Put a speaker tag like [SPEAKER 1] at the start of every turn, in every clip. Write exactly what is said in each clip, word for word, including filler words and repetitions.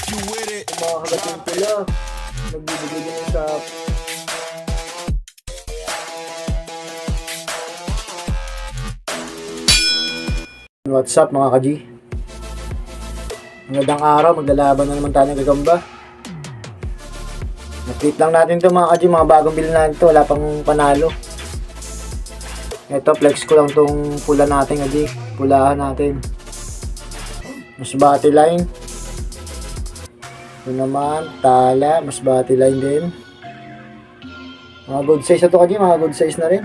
[SPEAKER 1] Mga kagating pula. Nagbibigay din sa... What's up mga ka-G? Magandang araw, maglalaban na naman tayo ng gagamba. Na-tweet lang natin to mga ka-G, mga bagong bilhin natin to, wala pang panalo. Ito, flex ko lang tong pula natin ka-G, pulahan natin. Mas bati line. Ito naman, tala, mas bati line din. Mga good size na to ka-G, mga good size na rin.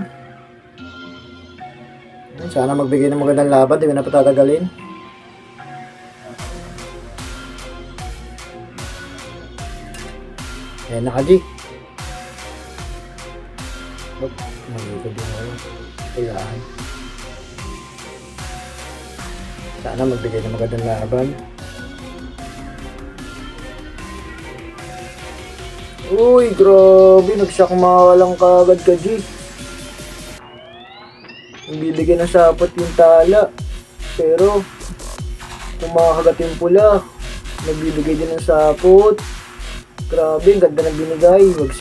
[SPEAKER 1] Sana magbigay ng magandang laban, di ko na patatagalin. Ayan na ka-G. Huwag, magigod yung ano. Kailangan. Sana magbigay ng magandang laban. Uy, grabe. Nagsyak mawalang kagad ka-G. Bibigyan ng sapot yung tala, pero kung makakagat yung pula, nagbibigay din ng sapot. Grabe, ang ganda ng binigay. Wag...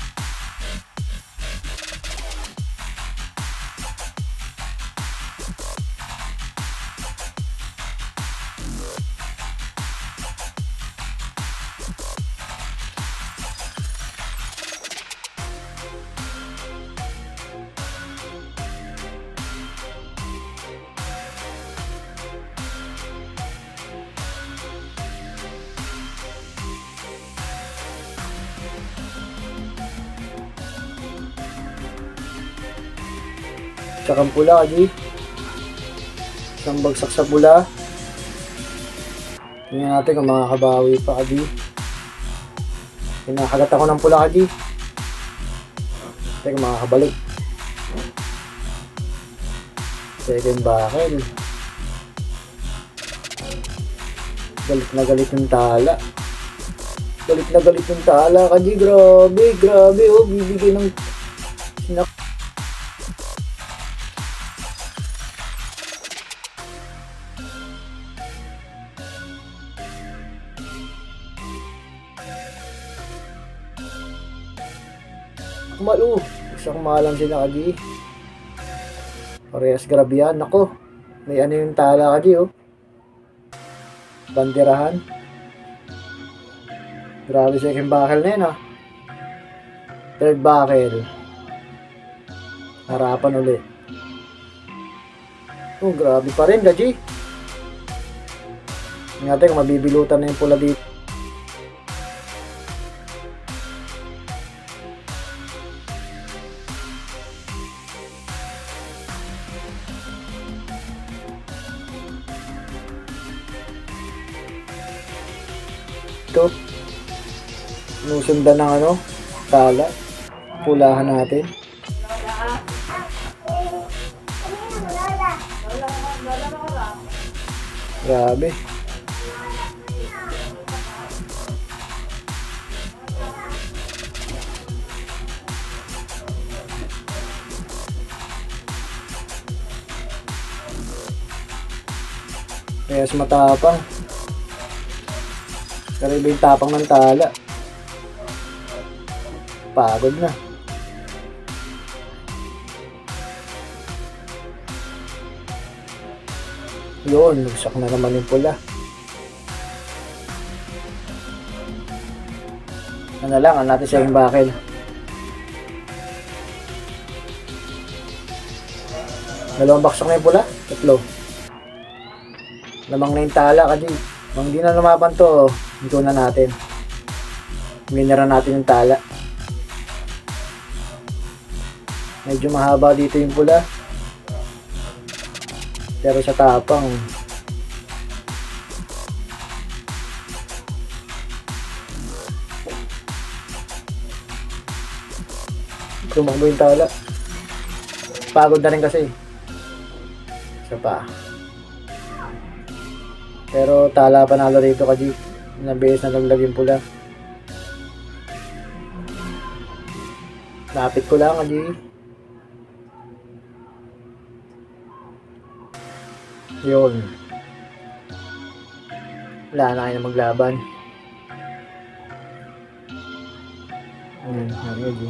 [SPEAKER 1] Tsakang pula ka-G. Isang bagsak sa pula. Tingnan natin kung makakabawi pa ka-G. Kinakagat ako ng pula ka-G. Teka, makakabalik. Second bakal. Galit na galit yung tala. Galit na galit yung tala ka-G. Grabe, grabe oh. Bibigay ng sinak. Kumalo, gusto kumalang sila ka-G. Parehas grabe yan. Nako, may ano yung tala ka-G oh. Banderahan. Grabe second buckle na yun ah. Third buckle. Harapan ulit. Oh, grabe pa rin ka-G. Tingnan natin kung mabibilutan na yung pula dito. Ito, nusundan ng ano, tala, pulahan natin. Grabe. Kaya matapang. Pero iba yung tapang ng tala. Pagod na. Yun, nagsak na naman yung pula. Ano lang, ano natin siya yung bakil. Dalawang baksak na yung pula. Tatlo. Lamang na yung tala kasi. Kung hindi na lumaban to, ito na natin. Minera natin yung tala. Medyo mahaba dito yung pula. Pero sa tapang. Tumakbo yung tala. Pagod na rin kasi. Isa pa. Pero tala panalo rito ka-G. Nabihis na naglag yung pula. Lapit ko lang ka-G. Yun. Wala na kayo na maglaban. Ayun, ready.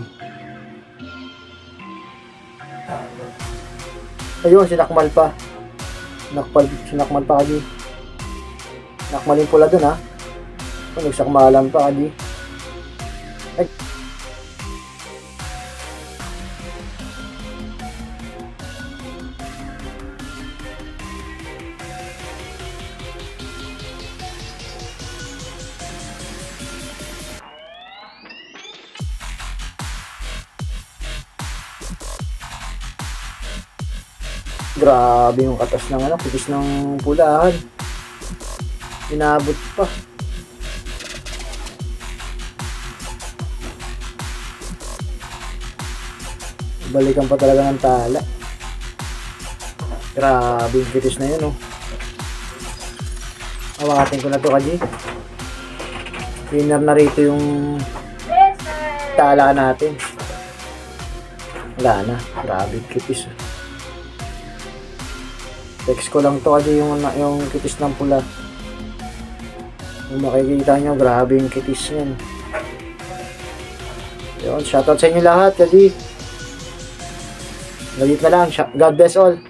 [SPEAKER 1] Ayun, sinakmal pa. Sinakmal, sinakmal pa kadi. Sinakmal yung pula dun ha. Oh, nagsakmalan pa kadi. Ay. Grabe yung katas ng ano, kitis ng pulahan. Inabot pa. Balikan pa talaga ng tala. Grabe yung kitis na yun, oh. Hawakin ko na to, Kaji. Winner na rito yung tala natin. Wala na. Grabe yung kitis. Text ko lang to kasi yung, yung kitis ng pula. Kung makikita nyo, grabe yung kitis yan. Yun, shoutout sa inyo lahat kasi galit na lang. God bless all.